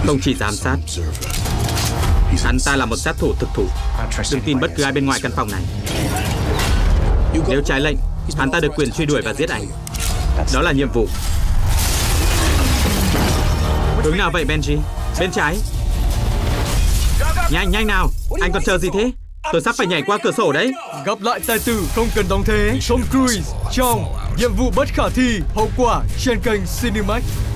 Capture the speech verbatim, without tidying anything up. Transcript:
Không chỉ giám sát, hắn ta là một sát thủ thực thụ. Đừng tin bất cứ ai bên ngoài căn phòng này. Nếu trái lệnh, hắn ta được quyền truy đuổi và giết anh. Đó là nhiệm vụ. Hướng nào vậy Benji? Bên trái. Nhanh, nhanh nào. Anh còn chờ gì thế? Tôi sắp phải nhảy qua cửa sổ đấy. Gặp lại tài tử không cần đóng thế. Tom Cruise trong Nhiệm vụ bất khả thi, hậu quả trên kênh Cinemax.